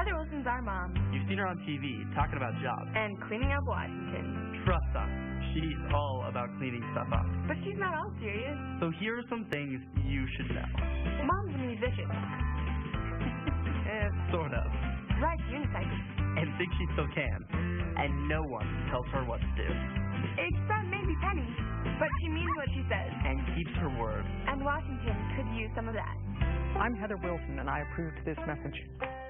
Heather Wilson's our mom. You've seen her on TV talking about jobs. And cleaning up Washington. Trust us, she's all about cleaning stuff up. But she's not all serious. So here are some things you should know. Mom's a musician. Sort of. Rides unicycles. And thinks she still can. And no one tells her what to do. Except maybe Penny. But she means what she says. And keeps her word. And Washington could use some of that. I'm Heather Wilson, and I approve this message.